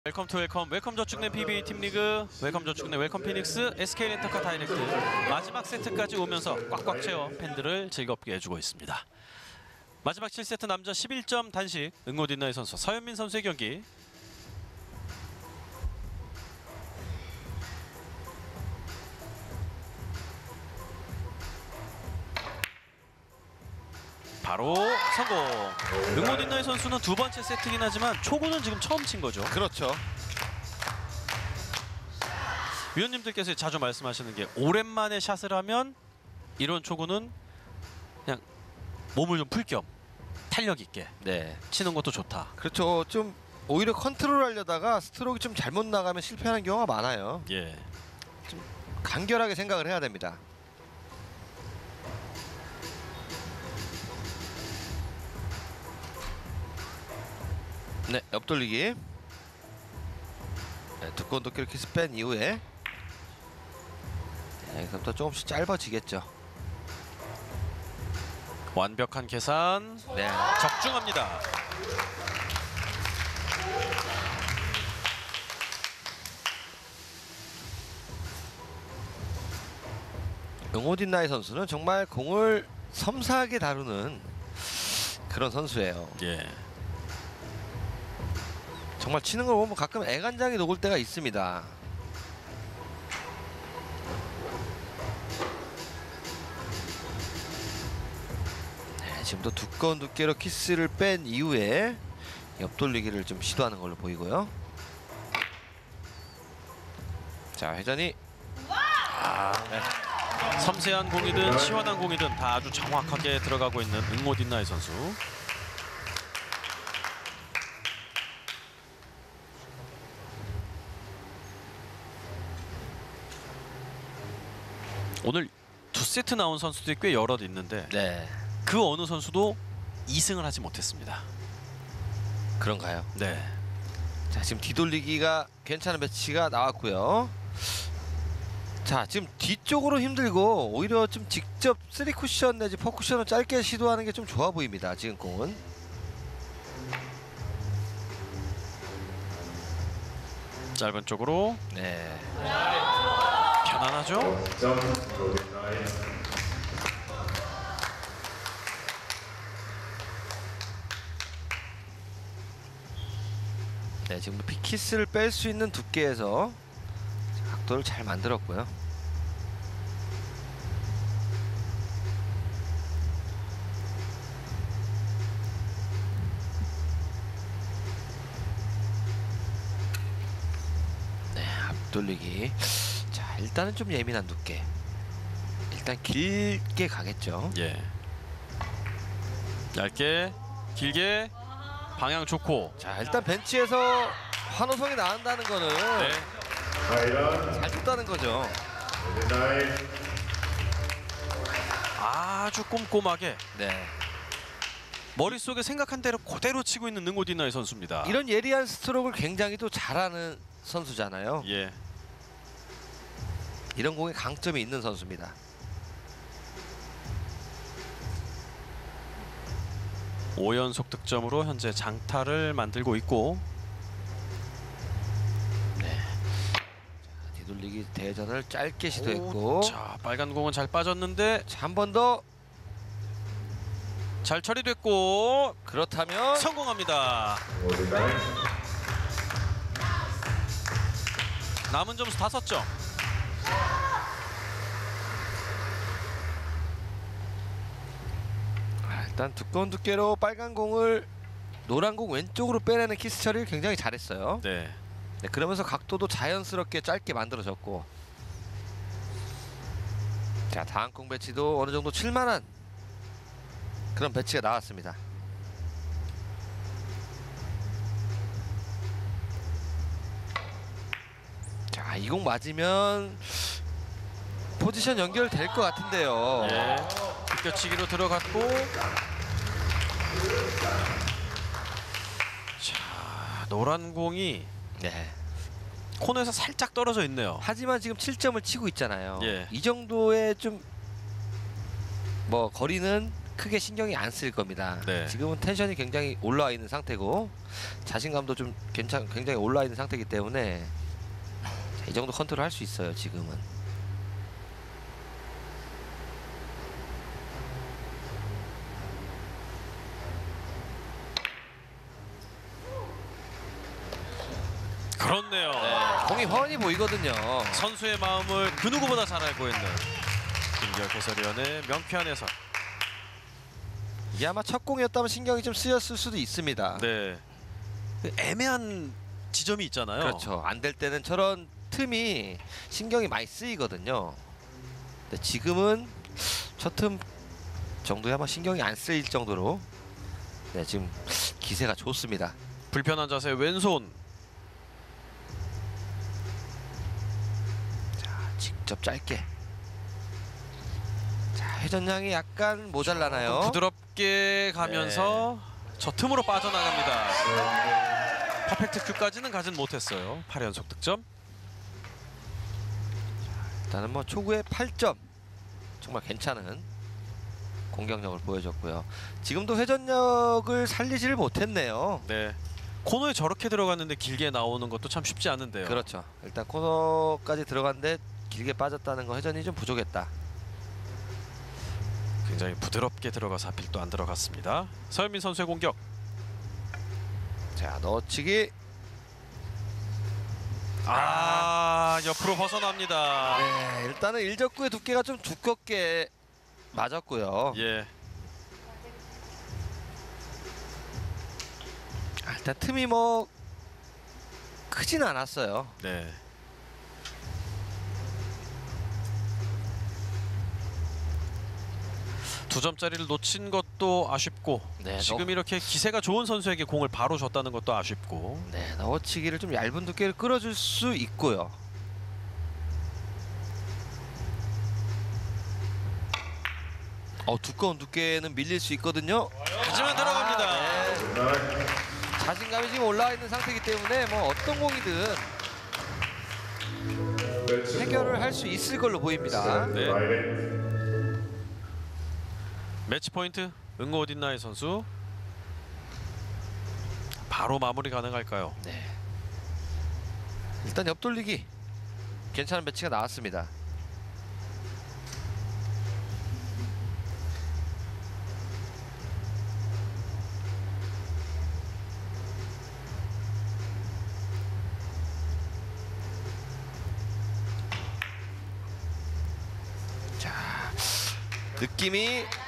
웰컴 투 웰컴. 웰컴 저축은행 PBA 팀리그, 웰컴 저축은행 웰컴 피닉스, SK 렌터카 다이렉트 마지막 세트까지 오면서 꽉꽉 채워 팬들을 즐겁게 해주고 있습니다. 마지막 7세트 남자 11점 단식 응모딘나의 선수 서현민 선수의 경기. 바로 성공. 응모딘나의 선수는 두 번째 세트긴 하지만 초구는 지금 처음 친 거죠. 그렇죠. 위원님들께서 자주 말씀하시는 게 오랜만에 샷을 하면 이런 초구는 그냥 몸을 좀 풀 겸 탄력 있게 치는 것도 좋다. 그렇죠. 좀 오히려 컨트롤하려다가 스트로크가 좀 잘못 나가면 실패하는 경우가 많아요. 예. 좀 간결하게 생각을 해야 됩니다. 네, 옆돌리기. 네, 두꺼운 도끼를 키스 뺀 이후에 여기서부터 조금씩 짧아지겠죠. 완벽한 계산. 네, 적중합니다. 응오딘나이 선수는 정말 공을 섬세하게 다루는 그런 선수예요. 예. 정말 치는 걸 보면 가끔 애간장이 녹을 때가 있습니다. 네, 지금도 두꺼운 두께로 키스를 뺀 이후에 옆돌리기를 좀 시도하는 걸로 보이고요. 자, 회전이 섬세한 공이든 시원한 공이든 다 아주 정확하게 들어가고 있는 응모딘나의 선수. 오늘 두 세트 나온 선수들이 꽤 여럿 있는데 그 어느 선수도 2승을 하지 못했습니다. 그런가요? 네. 자, 지금 뒤돌리기가 괜찮은 배치가 나왔고요. 자, 지금 뒤쪽으로 힘들고 오히려 좀 직접 3쿠션 내지 4쿠션을 짧게 시도하는 게 좀 좋아 보입니다. 지금 공은. 짧은 쪽으로. 네. 편안하죠? 네, 지금 피키스를 뺄 수 있는 두께에서 각도를 잘 만들었고요. 네, 앞돌리기. 자, 일단은 좀 예민한 두께. 일단 길게 가겠죠. 예. 얇게, 길게, 방향 좋고. 자, 일단 벤치에서 환호성이 나온다는 거는 잘 쳤다는 거죠. 아주 꼼꼼하게 네. 머릿속에 생각한 대로 그대로 치고 있는 응오딘나의 선수입니다. 이런 예리한 스트로크를 굉장히 또 잘하는 선수잖아요. 예. 이런 공에 강점이 있는 선수입니다. 오 연속 득점으로 현재 장타를 만들고 있고. 네. 자, 뒤돌리기 대전을 짧게 시도했고. 자, 빨간 공은 잘 빠졌는데 자, 한 번 더. 잘 처리됐고 그렇다면 성공합니다. 남은 점수 5점. 일단 두꺼운 두께로 빨간 공을 노란 공 왼쪽으로 빼내는 키스 처리를 굉장히 잘했어요. 네. 네, 그러면서 각도도 자연스럽게 짧게 만들어졌고. 자, 다음 공 배치도 어느 정도 칠만한 그런 배치가 나왔습니다. 자, 이 공 맞으면 포지션 연결될 것 같은데요. 예. 비껴치기로 들어갔고. 자, 노란 공이 네. 코너에서 살짝 떨어져 있네요. 하지만 지금 7점을 치고 있잖아요. 예. 이 정도의 좀 뭐 거리는 크게 신경이 안 쓰일 겁니다. 네. 지금은 텐션이 굉장히 올라와 있는 상태고 자신감도 좀 굉장히 올라와 있는 상태이기 때문에 자, 이 정도 컨트롤 할 수 있어요. 지금은. 그렇네요. 공이 훤히 보이거든요. 선수의 마음을 그 누구보다 잘 알고 있는 김기혁 해설위원의 명쾌한 해설. 이게 아마 첫 공이었다면 신경이 좀 쓰였을 수도 있습니다. 네. 애매한 지점이 있잖아요. 그렇죠. 안 될 때는 저런 틈이 신경이 많이 쓰이거든요. 근데 지금은 저 틈 정도에 아마 신경이 안 쓰일 정도로 네, 지금 기세가 좋습니다. 불편한 자세 왼손. 자, 직접 짧게. 자, 회전량이 약간 모자라나요? 부드럽게 가면서 저 틈으로 빠져나갑니다. 퍼펙트 큐까지는 가진 못했어요. 8연속 득점. 일단은 뭐 초구에 8점. 정말 괜찮은 공격력을 보여줬고요. 지금도 회전력을 살리지를 못했네요. 네. 코너에 저렇게 들어갔는데 길게 나오는 것도 참 쉽지 않은데요. 그렇죠. 일단 코너까지 들어갔는데 길게 빠졌다는 거 회전이 좀 부족했다. 굉장히 부드럽게 들어가서 하필 또 안 들어갔습니다. 서현민 선수의 공격. 자, 넣어치기. 옆으로 벗어납니다. 네, 일단은 일적구의 두께가 좀 두껍게 맞았고요. 예. 일단 틈이 뭐 크진 않았어요. 네. 두 점짜리를 놓친 것도 아쉽고 네, 지금 이렇게 기세가 좋은 선수에게 공을 바로 줬다는 것도 아쉽고. 네, 넣어치기를 좀 얇은 두께를 끌어줄 수 있고요. 두꺼운 두께는 밀릴 수 있거든요. 하지만 들어갑니다. 네. 자신감이 지금 올라와 있는 상태이기 때문에 뭐 어떤 공이든 해결을 할 수 있을 걸로 보입니다. 네. 매치 포인트 응고 어딨나의 선수. 바로 마무리 가능할까요? 네. 일단 옆돌리기 괜찮은 배치가 나왔습니다. 자, 느낌이